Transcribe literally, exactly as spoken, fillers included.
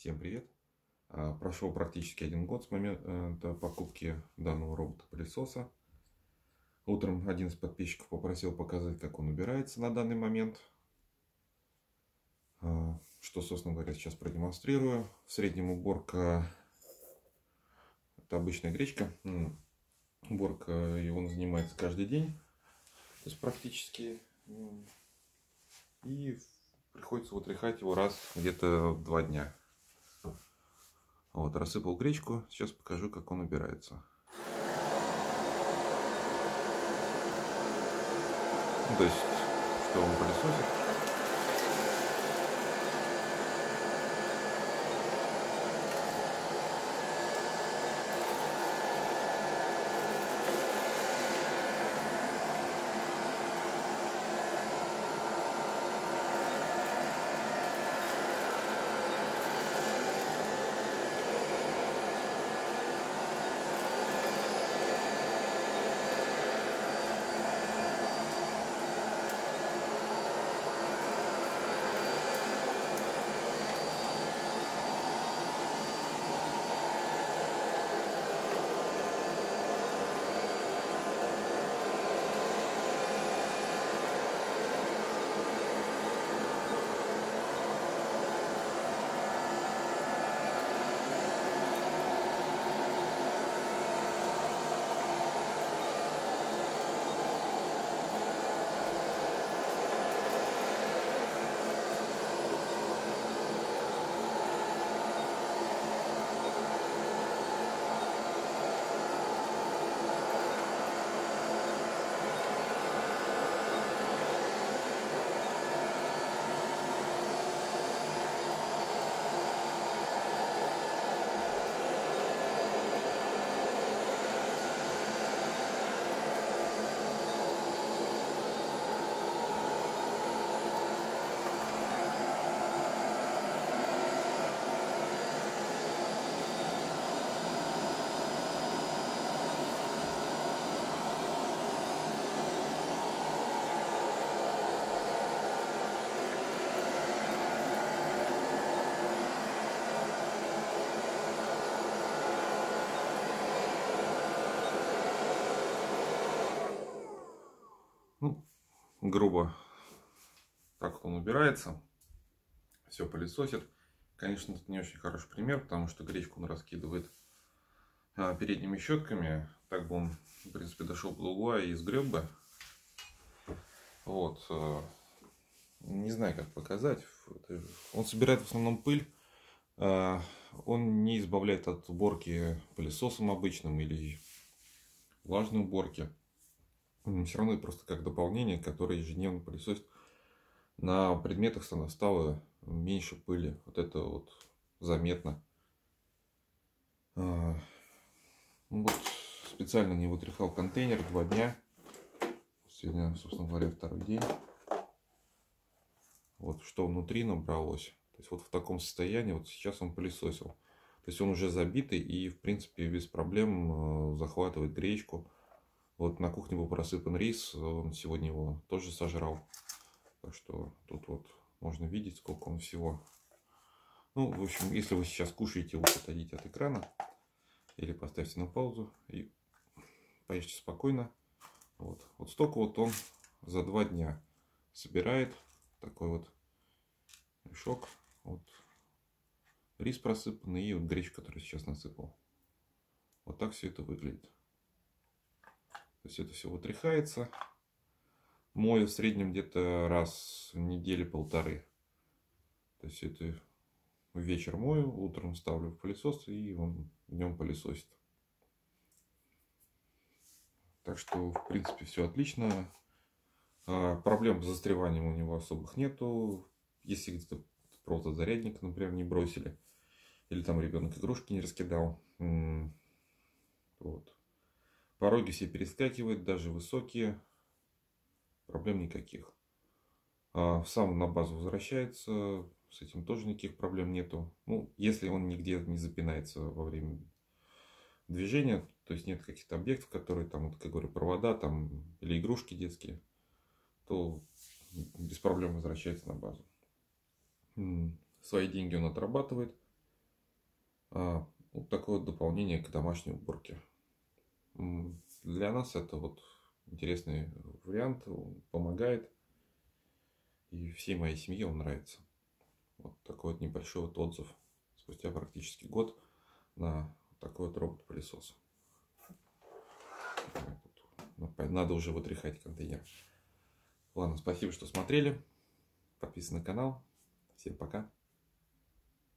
Всем привет! А, Прошел практически один год с момента покупки данного робота-пылесоса. Утром один из подписчиков попросил показать, как он убирается на данный момент. А, Что, собственно говоря, сейчас продемонстрирую. В среднем уборка — это обычная гречка. М, Уборка, и он занимается каждый день. То есть практически. м, И приходится вытряхать его раз где-то в два дня. Вот, рассыпал гречку. Сейчас покажу, как он убирается. Ну, то есть, что он пылесосит. Ну, грубо так он убирается, все пылесосит. Конечно, это не очень хороший пример, потому что гречку он раскидывает а, передними щетками. Так бы он, в принципе, дошел до угла и сгреб бы. Вот. а, Не знаю, как показать. Он собирает в основном пыль. а, Он не избавляет от уборки пылесосом обычным или влажной уборки. Все равно это просто как дополнение, которое ежедневно пылесосит. На предметах стало меньше пыли. Вот это вот заметно. А, Вот специально не вытряхал контейнер два дня. Сегодня, собственно говоря, второй день. Вот что внутри набралось. То есть вот в таком состоянии вот сейчас он пылесосил. То есть он уже забитый и, в принципе, без проблем захватывает гречку. Вот на кухне был просыпан рис, он сегодня его тоже сожрал. Так что тут вот можно видеть, сколько он всего. Ну, в общем, если вы сейчас кушаете, лучше отойдите от экрана. Или поставьте на паузу и поешьте спокойно. Вот, вот столько вот он за два дня собирает. Такой вот мешок. Вот рис просыпанный и вот гречку, которую сейчас насыпал. Вот так все это выглядит. То есть это все вытряхается. Мою в среднем где-то раз в недели полторы. То есть это вечер мою, утром ставлю в пылесос и он днем пылесосит. Так что, в принципе, все отлично. Проблем с застреванием у него особых нету. Если где-то просто зарядник, например, не бросили. Или там ребенок игрушки не раскидал. Вот. Пороги все перескакивают, даже высокие. Проблем никаких. Сам на базу возвращается. С этим тоже никаких проблем нету. Ну, если он нигде не запинается во время движения, то есть нет каких-то объектов, которые там, вот, как говорю, провода там или игрушки детские, то без проблем возвращается на базу. Свои деньги он отрабатывает. А, вот такое вот дополнение к домашней уборке. М, Для нас это вот интересный вариант, он помогает, и всей моей семье он нравится. Вот такой вот небольшой вот отзыв спустя практически год на такой вот робот-пылесос. Надо уже вытряхать контейнер. Ладно, спасибо, что смотрели. Подписывайтесь на канал. Всем пока.